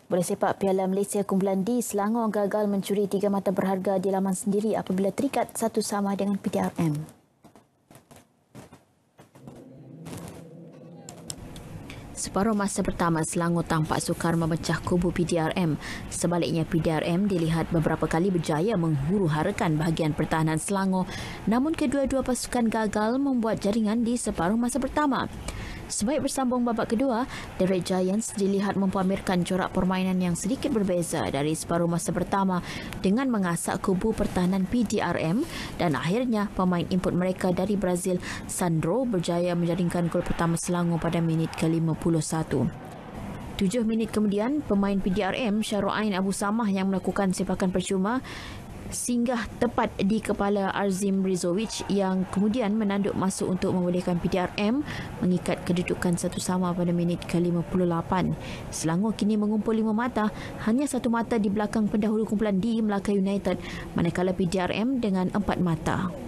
Bola sepak Piala Malaysia kumpulan D, Selangor gagal mencuri 3 mata berharga di laman sendiri apabila terikat 1-1 dengan PDRM. Separuh masa pertama, Selangor tampak sukar memecah kubu PDRM. Sebaliknya, PDRM dilihat beberapa kali berjaya menghuru-harakan bahagian pertahanan Selangor, namun kedua-dua pasukan gagal membuat jaringan di separuh masa pertama. Sebaik bersambung babak kedua, The Red Giants dilihat mempamerkan corak permainan yang sedikit berbeza dari separuh masa pertama dengan mengasak kubu pertahanan PDRM dan akhirnya pemain input mereka dari Brazil, Sandro, berjaya menjaringkan gol pertama Selangor pada minit ke-51. 7 minit kemudian, pemain PDRM Syarul Ain Abu Samah yang melakukan sepakan percuma singgah tepat di kepala Arzim Rizovic yang kemudian menanduk masuk untuk membolehkan PDRM mengikat kedudukan 1-1 pada minit ke-58. Selangor kini mengumpul 5 mata, hanya 1 mata di belakang pendahulu kumpulan D, Melaka United, manakala PDRM dengan 4 mata.